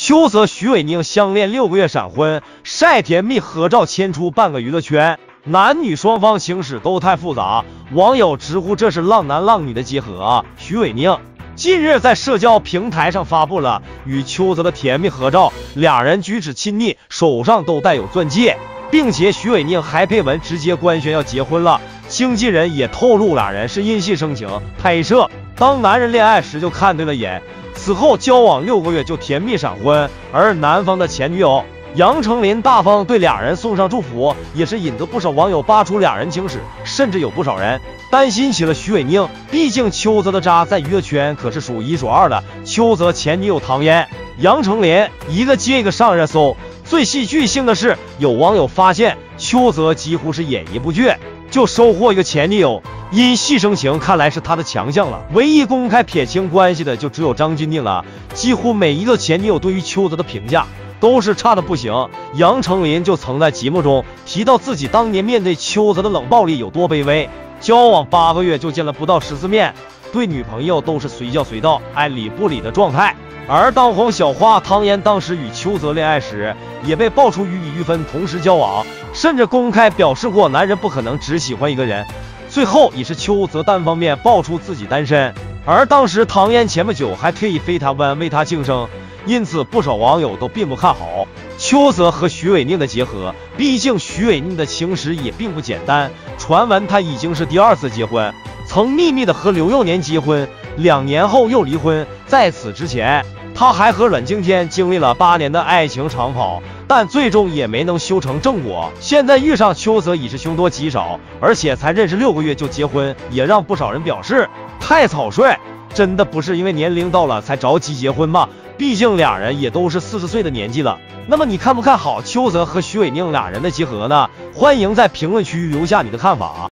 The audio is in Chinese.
邱泽、徐伟宁相恋6个月闪婚，晒甜蜜合照牵出半个娱乐圈，男女双方情史都太复杂，网友直呼这是浪男浪女的结合啊。徐伟宁近日在社交平台上发布了与邱泽的甜蜜合照，俩人举止亲昵，手上都带有钻戒，并且徐伟宁还配文直接官宣要结婚了。经纪人也透露俩人是因戏生情拍摄，当男人恋爱时就看对了眼。此后交往6个月就甜蜜闪婚，而男方的前女友杨丞琳大方对俩人送上祝福，也是引得不少网友扒出俩人情史，甚至有不少人担心起了徐伟宁，毕竟邱泽的渣在娱乐圈可是数1数2的。邱泽前女友唐嫣、杨丞琳一个接一个上热搜。最戏剧性的是，有网友发现邱泽几乎是演一部剧就收获一个前女友，因戏生情看来是他的强项了。唯一公开撇清关系的就只有张钧甯了，几乎每一个前女友对于邱泽的评价都是差的不行。杨丞琳就曾在节目中提到自己当年面对邱泽的冷暴力有多卑微，交往8个月就见了不到10次面，对女朋友都是随叫随到，爱理不理的状态。而当红小花唐嫣当时与邱泽恋爱时，也被爆出与李玉芬同时交往，甚至公开表示过男人不可能只喜欢一个人。最后也是邱泽单方面爆出自己单身，而当时唐嫣前不久还特意飞台湾为他庆生，因此不少网友都并不看好邱泽和徐伟宁的结合。毕竟徐伟宁的情史也并不简单，传闻他已经是第2次结婚，曾秘密的和刘幼年结婚，2年后又离婚。在此之前，他还和阮经天经历了8年的爱情长跑，但最终也没能修成正果。现在遇上邱泽已是凶多吉少，而且才认识6个月就结婚，也让不少人表示太草率。真的不是因为年龄到了才着急结婚吗？毕竟俩人也都是40岁的年纪了。那么你看不看好邱泽和徐伟宁俩人的结合呢？欢迎在评论区留下你的看法。